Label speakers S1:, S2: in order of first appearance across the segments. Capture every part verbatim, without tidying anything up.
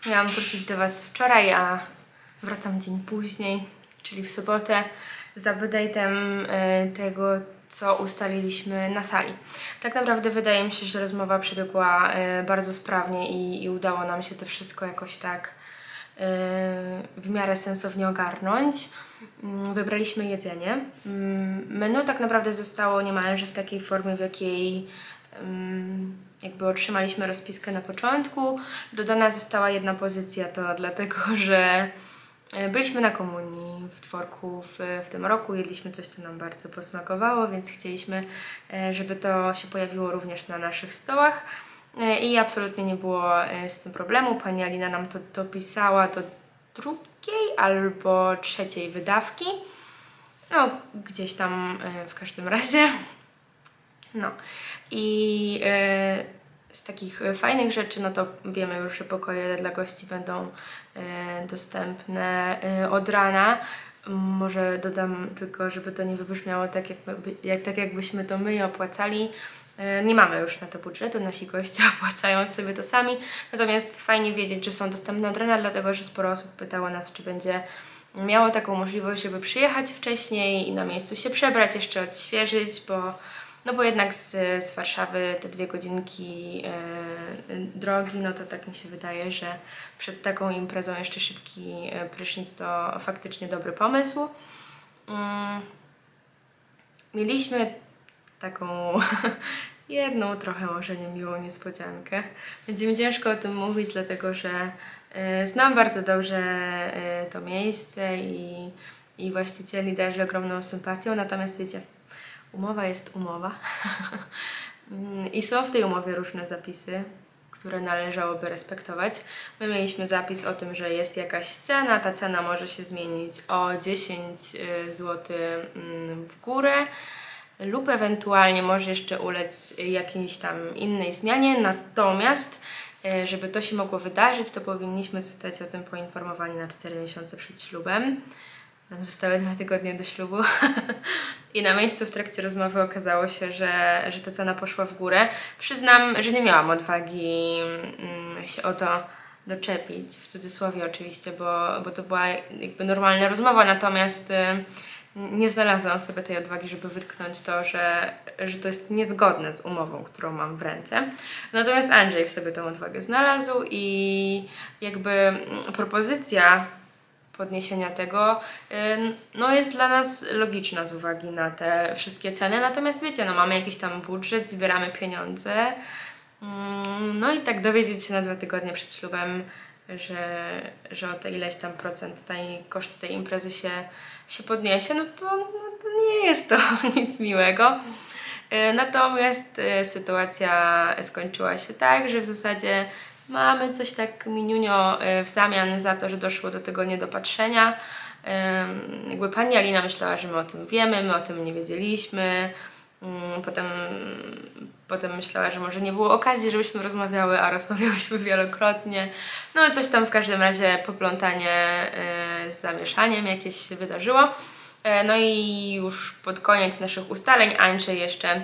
S1: Miałam wrócić do Was wczoraj, a wracam dzień później, czyli w sobotę, z update'em tego, co ustaliliśmy na sali. Tak naprawdę wydaje mi się, że rozmowa przebiegła bardzo sprawnie i, i udało nam się to wszystko jakoś tak w miarę sensownie ogarnąć. Wybraliśmy jedzenie. Menu tak naprawdę zostało niemalże w takiej formie, w jakiej jakby otrzymaliśmy rozpiskę na początku. Dodana została jedna pozycja, to dlatego, że byliśmy na komunii w Tworku w, w tym roku, jedliśmy coś, co nam bardzo posmakowało, więc chcieliśmy, żeby to się pojawiło również na naszych stołach i absolutnie nie było z tym problemu. Pani Alina nam to dopisała do drugiej albo trzeciej wydawki, no gdzieś tam w każdym razie. No i e, z takich fajnych rzeczy, no to wiemy już, że pokoje dla gości będą e, dostępne e, od rana. Może dodam tylko, żeby to nie wybrzmiało tak, jakby, jak, tak jakbyśmy to my opłacali. E, nie mamy już na to budżetu, nasi goście opłacają sobie to sami. Natomiast fajnie wiedzieć, że są dostępne od rana, dlatego że sporo osób pytało nas, czy będzie miało taką możliwość, żeby przyjechać wcześniej i na miejscu się przebrać, jeszcze odświeżyć, bo No bo jednak z, z Warszawy te dwie godzinki yy, drogi, no to tak mi się wydaje, że przed taką imprezą jeszcze szybki prysznic to faktycznie dobry pomysł. Yy. Mieliśmy taką jedną trochę może niemiłą niespodziankę. Będzie mi ciężko o tym mówić, dlatego że yy, znam bardzo dobrze yy, to miejsce i, i właścicieli darzy ogromną sympatią, natomiast wiecie, umowa jest umowa i są w tej umowie różne zapisy, które należałoby respektować. My mieliśmy zapis o tym, że jest jakaś cena, ta cena może się zmienić o dziesięć złotych w górę lub ewentualnie może jeszcze ulec jakiejś tam innej zmianie, natomiast żeby to się mogło wydarzyć, to powinniśmy zostać o tym poinformowani na cztery miesiące przed ślubem. Nam zostały dwa tygodnie do ślubu i na miejscu w trakcie rozmowy okazało się, że, że ta cena poszła w górę. Przyznam, że nie miałam odwagi mm, się o to doczepić, w cudzysłowie oczywiście, bo, bo to była jakby normalna rozmowa, natomiast y, nie znalazłam sobie tej odwagi, żeby wytknąć to, że, że to jest niezgodne z umową, którą mam w ręce. Natomiast Andrzej w sobie tą odwagę znalazł i jakby propozycja podniesienia tego, no jest dla nas logiczna z uwagi na te wszystkie ceny, natomiast wiecie, no mamy jakiś tam budżet, zbieramy pieniądze, no i tak dowiedzieć się na dwa tygodnie przed ślubem, że, że o te ileś tam procent tej, koszt tej imprezy się, się podniesie, no to, no to nie jest to nic miłego. Natomiast sytuacja skończyła się tak, że w zasadzie mamy coś tak miniunio w zamian za to, że doszło do tego niedopatrzenia. Jakby pani Alina myślała, że my o tym wiemy, my o tym nie wiedzieliśmy. Potem, potem myślała, że może nie było okazji, żebyśmy rozmawiały, a rozmawiałyśmy wielokrotnie. No coś tam w każdym razie poplątanie z zamieszaniem jakieś się wydarzyło. No i już pod koniec naszych ustaleń Andrzej jeszcze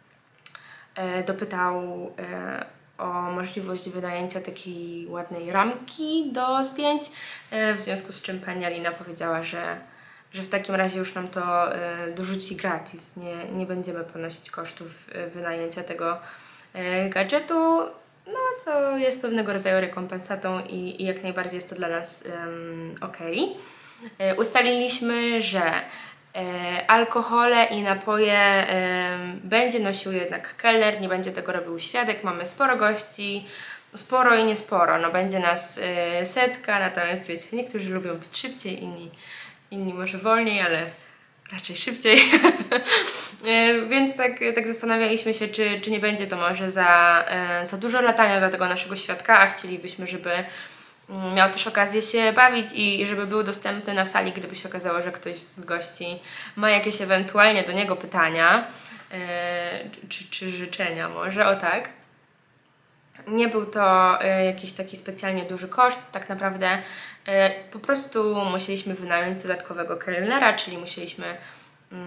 S1: dopytał o możliwość wynajęcia takiej ładnej ramki do zdjęć, w związku z czym pani Alina powiedziała, że, że w takim razie już nam to dorzuci gratis, nie, nie będziemy ponosić kosztów wynajęcia tego gadżetu, no co jest pewnego rodzaju rekompensatą i, i jak najbardziej jest to dla nas um, ok. Ustaliliśmy, że E, alkohole i napoje e, będzie nosił jednak kelner, nie będzie tego robił świadek. Mamy sporo gości, sporo i niesporo, no będzie nas e, setka, natomiast wiecie, niektórzy lubią pić szybciej, inni, inni może wolniej, ale raczej szybciej. e, więc tak, tak zastanawialiśmy się, czy, czy nie będzie to może za, e, za dużo latania dla tego naszego świadka, a chcielibyśmy, żeby miał też okazję się bawić i żeby był dostępny na sali, gdyby się okazało, że ktoś z gości ma jakieś ewentualnie do niego pytania yy, czy, czy życzenia może, o tak. Nie był to yy, jakiś taki specjalnie duży koszt, tak naprawdę yy, po prostu musieliśmy wynająć dodatkowego kelnera, czyli musieliśmy yy,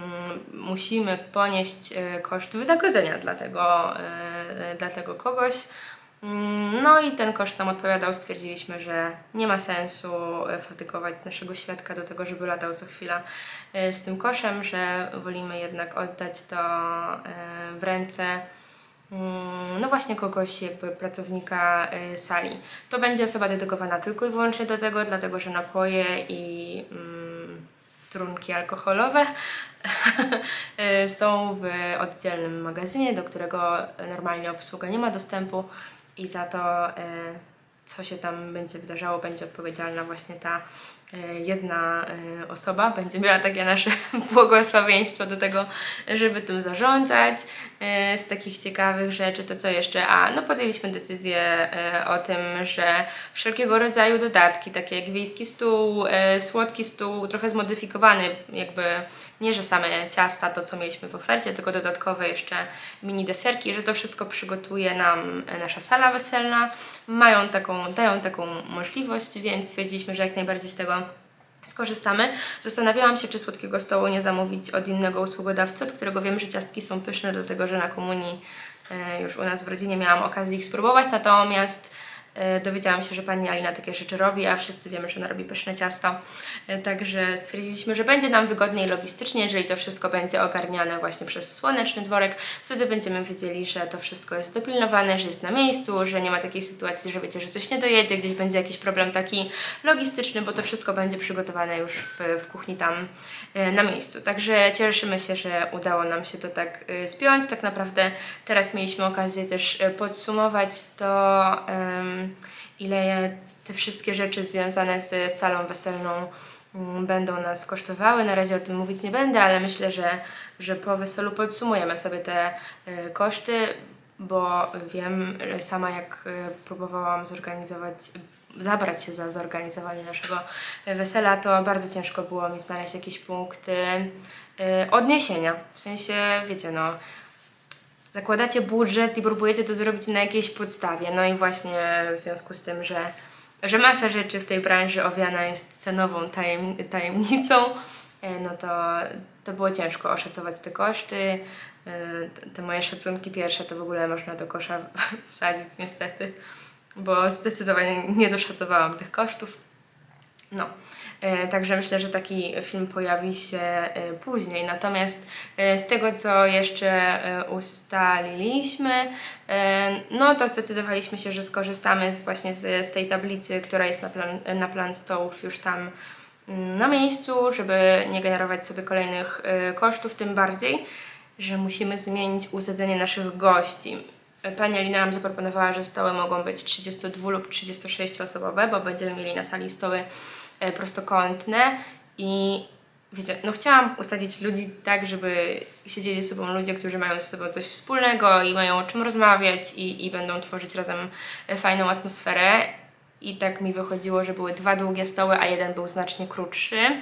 S1: musimy ponieść yy, koszt wynagrodzenia dla tego, yy, dla tego kogoś. No i ten koszt nam odpowiadał, stwierdziliśmy, że nie ma sensu fatygować naszego świadka do tego, żeby latał co chwila z tym koszem, że wolimy jednak oddać to w ręce no właśnie kogoś, jakby pracownika sali. To będzie osoba dedykowana tylko i wyłącznie do tego, dlatego że napoje i mm, trunki alkoholowe są w oddzielnym magazynie, do którego normalnie obsługa nie ma dostępu i za to, co się tam będzie wydarzało, będzie odpowiedzialna właśnie ta jedna osoba, będzie miała takie nasze błogosławieństwo do tego, żeby tym zarządzać. Z takich ciekawych rzeczy to co jeszcze? A, no podjęliśmy decyzję o tym, że wszelkiego rodzaju dodatki, takie jak wiejski stół, słodki stół, trochę zmodyfikowany, jakby nie, że same ciasta, to co mieliśmy w ofercie, tylko dodatkowe jeszcze mini deserki, że to wszystko przygotuje nam nasza sala weselna. Mają taką, dają taką możliwość, więc stwierdziliśmy, że jak najbardziej z tego skorzystamy. Zastanawiałam się, czy słodkiego stołu nie zamówić od innego usługodawcy, od którego wiem, że ciastki są pyszne, dlatego że na komunii e, już u nas w rodzinie miałam okazję ich spróbować, natomiast e, dowiedziałam się, że pani Alina takie rzeczy robi, a wszyscy wiemy, że ona robi pyszne ciasto. E, także stwierdziliśmy, że będzie nam wygodniej logistycznie, jeżeli to wszystko będzie ogarniane właśnie przez Słoneczny Dworek. Wtedy będziemy wiedzieli, że to wszystko jest dopilnowane, że jest na miejscu, że nie ma takiej sytuacji, że wiecie, że coś nie dojedzie, gdzieś będzie jakiś problem taki logistyczny, bo to wszystko będzie przygotowane już w, w kuchni tam e, na miejscu. Także cieszymy się, że udało nam się to tak e, spiąć. Tak naprawdę teraz mieliśmy okazję też e, podsumować to, e, ile te wszystkie rzeczy związane z salą weselną będą nas kosztowały. Na razie o tym mówić nie będę, ale myślę, że, że po weselu podsumujemy sobie te y, koszty, bo wiem sama, jak y, próbowałam zorganizować, zabrać się za zorganizowanie naszego wesela, to bardzo ciężko było mi znaleźć jakieś punkty y, odniesienia. W sensie, wiecie, no, zakładacie budżet i próbujecie to zrobić na jakiejś podstawie. No i właśnie w związku z tym, że że masa rzeczy w tej branży owiana jest cenową tajem, tajemnicą, no to, to było ciężko oszacować te koszty. Te moje szacunki pierwsze to w ogóle można do kosza wsadzić niestety, bo zdecydowanie nie doszacowałam tych kosztów. No, także myślę, że taki film pojawi się później. Natomiast z tego, co jeszcze ustaliliśmy, no to zdecydowaliśmy się, że skorzystamy z, właśnie z, z tej tablicy, która jest na plan, na plan stołów już tam na miejscu, żeby nie generować sobie kolejnych kosztów, tym bardziej, że musimy zmienić usadzenie naszych gości. Pani Alina nam zaproponowała, że stoły mogą być trzydziestodwu lub trzydziestosześcioosobowe, bo będziemy mieli na sali stoły prostokątne i wiecie, no chciałam usadzić ludzi tak, żeby siedzieli ze sobą ludzie, którzy mają ze sobą coś wspólnego i mają o czym rozmawiać i, i będą tworzyć razem fajną atmosferę. I tak mi wychodziło, że były dwa długie stoły, a jeden był znacznie krótszy.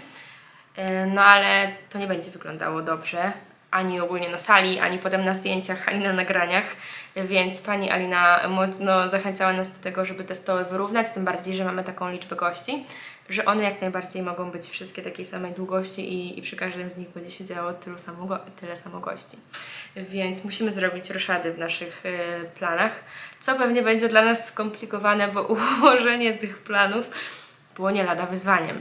S1: No ale to nie będzie wyglądało dobrze, ani ogólnie na sali, ani potem na zdjęciach, ani na nagraniach, więc pani Alina mocno zachęcała nas do tego, żeby te stoły wyrównać, tym bardziej, że mamy taką liczbę gości, że one jak najbardziej mogą być wszystkie takiej samej długości i, i przy każdym z nich będzie się działo tylu samo go, tyle samo gości. Więc musimy zrobić roszady w naszych y, planach, co pewnie będzie dla nas skomplikowane, bo ułożenie tych planów było nie lada wyzwaniem.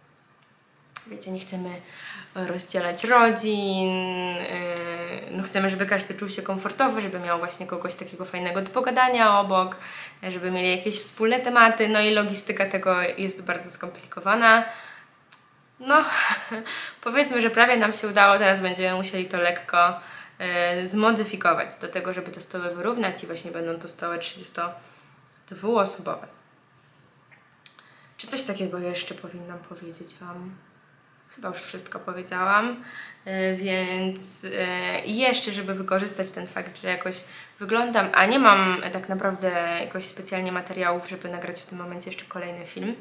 S1: Wiecie, nie chcemy rozdzielać rodzin, no chcemy, żeby każdy czuł się komfortowo, żeby miał właśnie kogoś takiego fajnego do pogadania obok, żeby mieli jakieś wspólne tematy, no i logistyka tego jest bardzo skomplikowana. No, powiedzmy, że prawie nam się udało, teraz będziemy musieli to lekko y, zmodyfikować do tego, żeby te stoły wyrównać i właśnie będą to stoły trzydziestodwuosobowe. Czy coś takiego jeszcze powinnam powiedzieć Wam? Chyba już wszystko powiedziałam, więc jeszcze, żeby wykorzystać ten fakt, że jakoś wyglądam, a nie mam tak naprawdę jakoś specjalnie materiałów, żeby nagrać w tym momencie jeszcze kolejny film,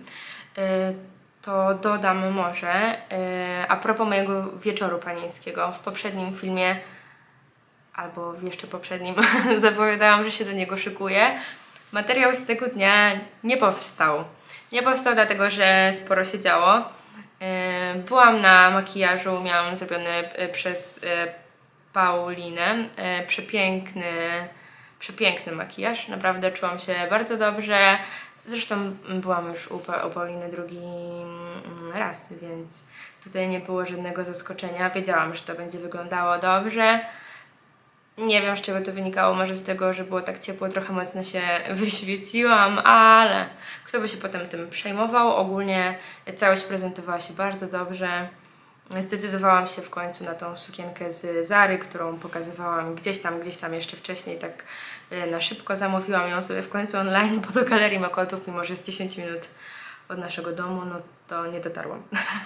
S1: to dodam może a propos mojego wieczoru panieńskiego. W poprzednim filmie, albo w jeszcze poprzednim, zapowiadałam, że się do niego szykuję. Materiał z tego dnia nie powstał. Nie powstał dlatego, że sporo się działo. Byłam na makijażu, miałam zrobiony przez Paulinę, przepiękny, przepiękny makijaż, naprawdę czułam się bardzo dobrze. Zresztą byłam już u, pa u Pauliny drugi raz, więc tutaj nie było żadnego zaskoczenia. Wiedziałam, że to będzie wyglądało dobrze. Nie wiem, z czego to wynikało, może z tego, że było tak ciepło, trochę mocno się wyświeciłam, ale kto by się potem tym przejmował. Ogólnie całość prezentowała się bardzo dobrze. Zdecydowałam się w końcu na tą sukienkę z Zary, którą pokazywałam gdzieś tam, gdzieś tam jeszcze wcześniej, tak na szybko zamówiłam ją sobie w końcu online, bo do Galerii Mokotów, mimo że jest dziesięć minut od naszego domu, no to nie dotarłam.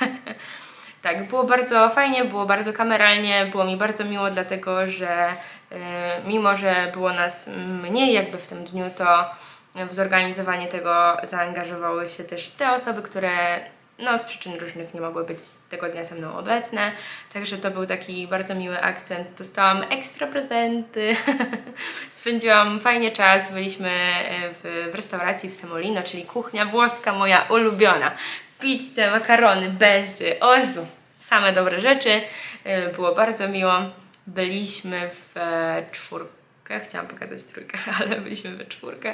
S1: Tak, było bardzo fajnie, było bardzo kameralnie, było mi bardzo miło, dlatego że y, mimo, że było nas mniej jakby w tym dniu, to w zorganizowanie tego zaangażowały się też te osoby, które no, z przyczyn różnych nie mogły być tego dnia ze mną obecne, także to był taki bardzo miły akcent. Dostałam ekstra prezenty, spędziłam fajnie czas, byliśmy w, w restauracji w Semolino, czyli kuchnia włoska moja ulubiona. Pizzę, makarony, bezy, o Jezu, same dobre rzeczy, było bardzo miło. Byliśmy w czwórkę, chciałam pokazać trójkę, ale byliśmy we czwórkę.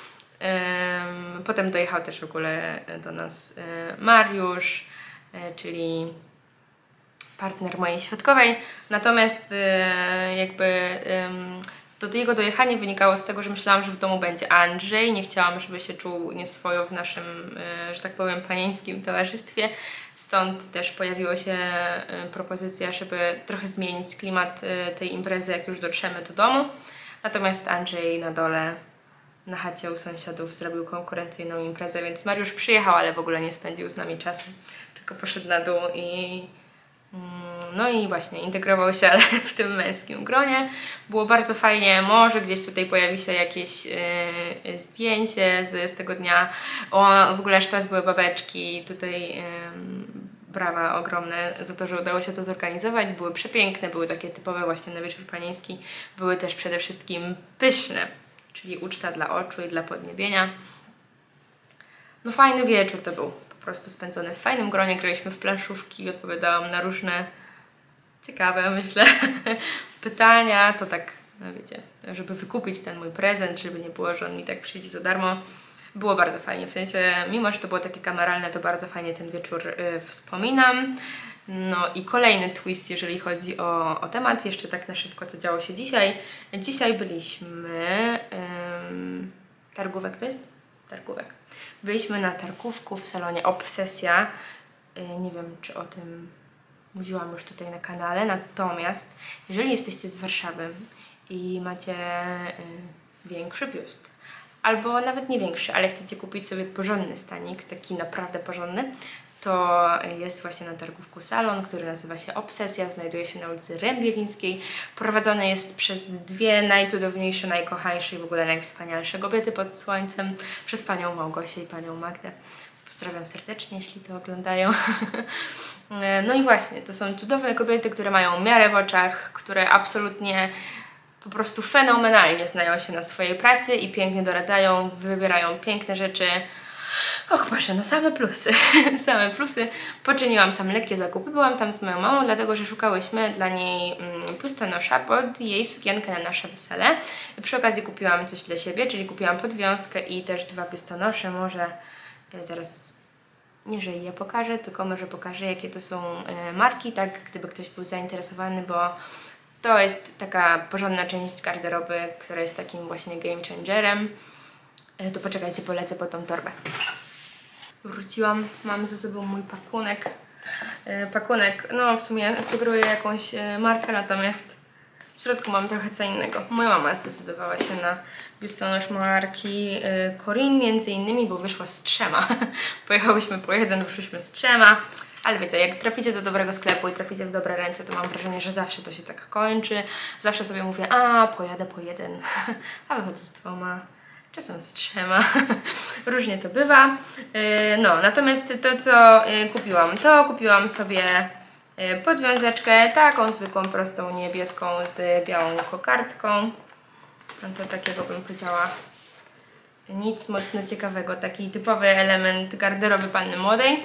S1: Potem dojechał też w ogóle do nas Mariusz, czyli partner mojej świadkowej, natomiast jakby to jego dojechanie wynikało z tego, że myślałam, że w domu będzie Andrzej, nie chciałam, żeby się czuł nieswojo w naszym, że tak powiem, panieńskim towarzystwie, stąd też pojawiła się propozycja, żeby trochę zmienić klimat tej imprezy, jak już dotrzemy do domu, natomiast Andrzej na dole na chacie u sąsiadów zrobił konkurencyjną imprezę, więc Mariusz przyjechał, ale w ogóle nie spędził z nami czasu, tylko poszedł na dół i no i właśnie integrował się, ale w tym męskim gronie. Było bardzo fajnie, może gdzieś tutaj pojawi się jakieś yy, zdjęcie z, z tego dnia. O, w ogóle sztos były babeczki, tutaj yy, brawa ogromne za to, że udało się to zorganizować. Były przepiękne, były takie typowe właśnie na wieczór panieński, były też przede wszystkim pyszne, czyli uczta dla oczu i dla podniebienia. No fajny wieczór to był, po prostu spędzony w fajnym gronie, graliśmy w planszówki, odpowiadałam na różne ciekawe, myślę, pytania, to tak, no wiecie, żeby wykupić ten mój prezent, żeby nie było, że on mi tak przyjdzie za darmo. Było bardzo fajnie, w sensie, mimo że to było takie kameralne, to bardzo fajnie ten wieczór y, wspominam. No i kolejny twist, jeżeli chodzi o, o temat, jeszcze tak na szybko, co działo się dzisiaj. Dzisiaj byliśmy... Ym, targówek to jest? Targówek. Byliśmy na targówku w salonie Obsesja. Yy, nie wiem, czy o tym mówiłam już tutaj na kanale, natomiast jeżeli jesteście z Warszawy i macie yy, większy biust, albo nawet nie większy, ale chcecie kupić sobie porządny stanik, taki naprawdę porządny, to jest właśnie na targówku salon, który nazywa się Obsesja, znajduje się na ulicy Rębielińskiej. Prowadzony jest przez dwie najcudowniejsze, najkochańsze i w ogóle najwspanialsze kobiety pod słońcem, przez panią Małgosię i panią Magdę. Pozdrawiam serdecznie, jeśli to oglądają. No i właśnie, to są cudowne kobiety, które mają miarę w oczach, które absolutnie po prostu fenomenalnie znają się na swojej pracy i pięknie doradzają, wybierają piękne rzeczy. Och Boże, no same plusy, same plusy. Poczyniłam tam lekkie zakupy, byłam tam z moją mamą, dlatego że szukałyśmy dla niej mm, biustonosza pod jej sukienkę na nasze wesele. Przy okazji kupiłam coś dla siebie, czyli kupiłam podwiązkę i też dwa biustonosze. Może e, zaraz, nie że je pokażę, tylko może pokażę, jakie to są e, marki, tak gdyby ktoś był zainteresowany, bo to jest taka porządna część garderoby, która jest takim właśnie game changerem. To poczekajcie, polecę po tą torbę. Wróciłam, mam ze sobą mój pakunek. Pakunek, no w sumie sugeruje jakąś markę, natomiast w środku mam trochę co innego. Moja mama zdecydowała się na biustonosz marki Corin między innymi, bo wyszła z trzema. Pojechałyśmy po jeden, wyszłyśmy z trzema. Ale wiecie, jak traficie do dobrego sklepu i traficie w dobre ręce, to mam wrażenie, że zawsze to się tak kończy. Zawsze sobie mówię, a pojadę po jeden, a wychodzę z dwoma. Czasem z trzema, różnie to bywa. No, natomiast to, co kupiłam, to kupiłam sobie podwiązeczkę, taką zwykłą, prostą, niebieską z białą kokardką. To takiego bym powiedziała nic mocno ciekawego, taki typowy element garderoby panny młodej.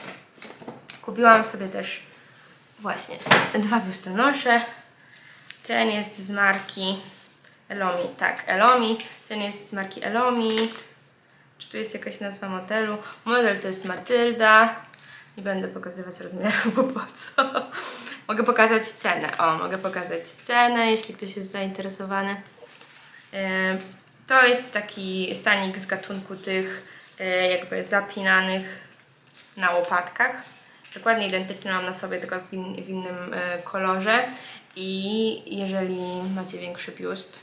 S1: Kupiłam sobie też właśnie dwa biustonosze. Ten jest z marki Elomi, tak, Elomi. Ten jest z marki Elomi. Czy tu jest jakaś nazwa modelu? Model to jest Matylda. Nie będę pokazywać rozmiaru, bo po co? Mogę pokazać cenę. O, mogę pokazać cenę, jeśli ktoś jest zainteresowany. To jest taki stanik z gatunku tych jakby zapinanych na łopatkach. Dokładnie identyczny mam na sobie, tylko w, in, w innym kolorze. I jeżeli macie większy biust,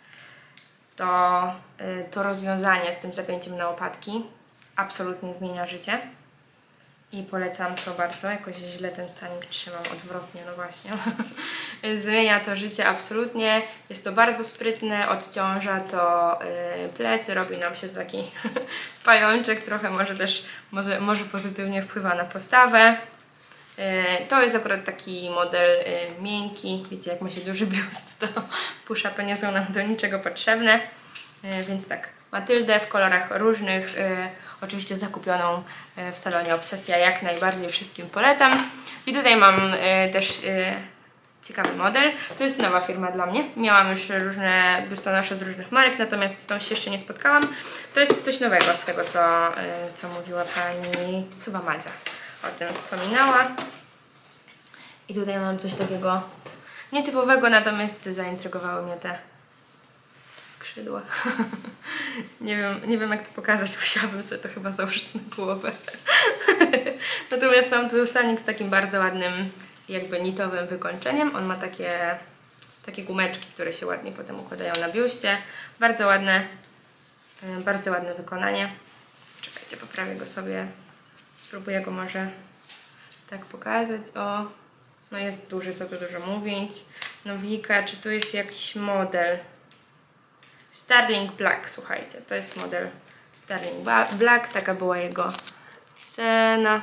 S1: to to rozwiązanie z tym zapięciem na łopatki absolutnie zmienia życie. I polecam to bardzo. Jakoś źle ten stanik trzymam odwrotnie, no właśnie. Zmienia to życie absolutnie. Jest to bardzo sprytne, odciąża to yy, plecy, robi nam się taki pajączek, trochę może też może, może pozytywnie wpływa na postawę. Yy, to jest akurat taki model yy, miękki. Wiecie, jak ma się duży biust, to push-upy nie są nam do niczego potrzebne. Yy, więc tak, Matyldę w kolorach różnych, yy, oczywiście zakupioną yy, w salonie Obsesja, jak najbardziej wszystkim polecam. I tutaj mam yy, też yy, ciekawy model. To jest nowa firma dla mnie. Miałam już różne biustonosze z różnych marek, natomiast z tą się jeszcze nie spotkałam. To jest coś nowego z tego, co, yy, co mówiła pani, chyba Madzia o tym wspominała. I tutaj mam coś takiego nietypowego, natomiast zaintrygowały mnie te skrzydła. nie wiem, nie wiem jak to pokazać, musiałabym sobie to chyba założyć na głowę. Natomiast mam tu stanik z takim bardzo ładnym, jakby nitowym wykończeniem. On ma takie, takie gumeczki, które się ładnie potem układają na biuście. Bardzo ładne, bardzo ładne wykonanie. Czekajcie, poprawię go sobie. Spróbuję go może tak pokazać. O, no jest duży, co tu dużo mówić. Nowika, czy tu jest jakiś model? Starling Black, słuchajcie, to jest model Starling Black, taka była jego cena.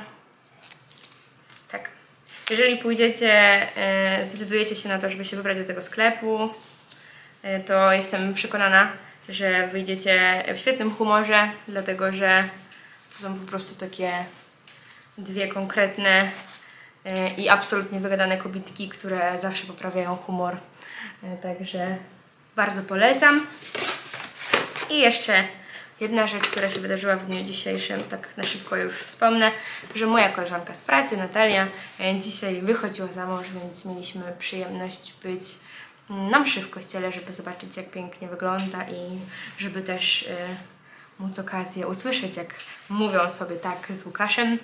S1: Tak. Jeżeli pójdziecie, e, zdecydujecie się na to, żeby się wybrać do tego sklepu, e, to jestem przekonana, że wyjdziecie w świetnym humorze, dlatego że to są po prostu takie dwie konkretne e, i absolutnie wygadane kobietki, które zawsze poprawiają humor. E, także bardzo polecam. I jeszcze jedna rzecz, która się wydarzyła w dniu dzisiejszym, tak na szybko już wspomnę, że moja koleżanka z pracy, Natalia, dzisiaj wychodziła za mąż, więc mieliśmy przyjemność być na mszy w kościele, żeby zobaczyć, jak pięknie wygląda i żeby też y, móc okazję usłyszeć, jak mówią sobie tak z Łukaszem.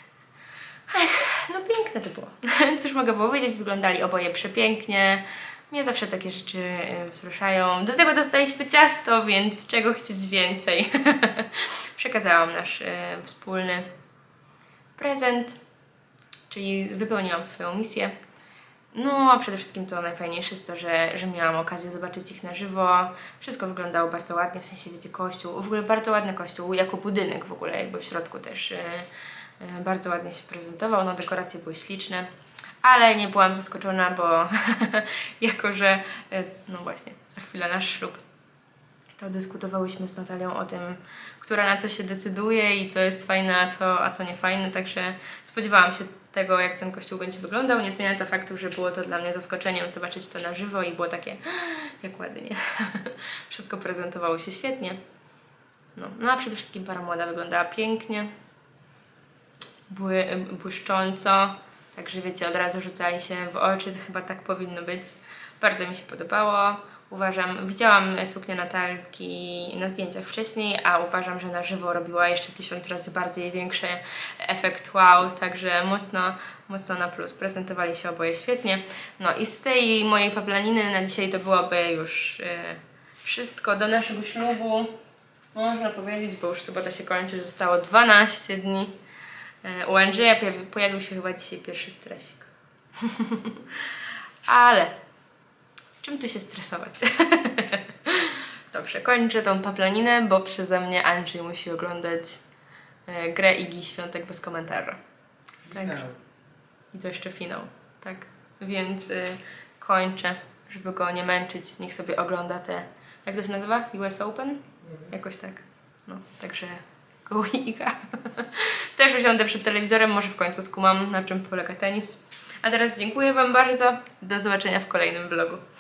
S1: Ech, no piękne to było. Cóż mogę powiedzieć, wyglądali oboje przepięknie. Mnie zawsze takie rzeczy y, wzruszają. Do tego dostaliśmy ciasto, więc czego chcieć więcej. Przekazałam nasz y, wspólny prezent, czyli wypełniłam swoją misję. No a przede wszystkim to najfajniejsze jest to, że, że miałam okazję zobaczyć ich na żywo. Wszystko wyglądało bardzo ładnie, w sensie wiecie, kościół, w ogóle bardzo ładny kościół, jako budynek w ogóle, jakby w środku też y, y, bardzo ładnie się prezentował, no dekoracje były śliczne. Ale nie byłam zaskoczona, bo jako, że no właśnie, za chwilę nasz ślub, to dyskutowałyśmy z Natalią o tym, która na co się decyduje i co jest fajne, a co, a co nie fajne, także spodziewałam się tego, jak ten kościół będzie wyglądał. Nie zmienia to faktu, że było to dla mnie zaskoczeniem zobaczyć to na żywo i było takie, jak ładnie. Wszystko prezentowało się świetnie. No, no a przede wszystkim para młoda wyglądała pięknie, bły, błyszcząco. Także wiecie, od razu rzucali się w oczy, to chyba tak powinno być. Bardzo mi się podobało. Uważam, widziałam suknię Natalki na zdjęciach wcześniej, a uważam, że na żywo robiła jeszcze tysiąc razy bardziej większy efekt wow, także mocno, mocno na plus. Prezentowali się oboje świetnie. No i z tej mojej paplaniny na dzisiaj to byłoby już yy, wszystko do naszego ślubu. Można powiedzieć, bo już sobota się kończy, zostało dwanaście dni. U Andrzeja pojawi, pojawił się chyba dzisiaj pierwszy stresik. Ale czym tu się stresować? Dobrze, kończę tą paplaninę, bo przeze mnie Andrzej musi oglądać e, grę Igi Świątek bez komentarza. Tak? I to jeszcze finał, tak? Więc y, kończę, żeby go nie męczyć. Niech sobie ogląda te, jak to się nazywa? U S Open? Mhm. Jakoś tak. No, także go Iga. Też usiądę przed telewizorem, może w końcu skumam, na czym polega tenis. A teraz dziękuję Wam bardzo. Do zobaczenia w kolejnym vlogu.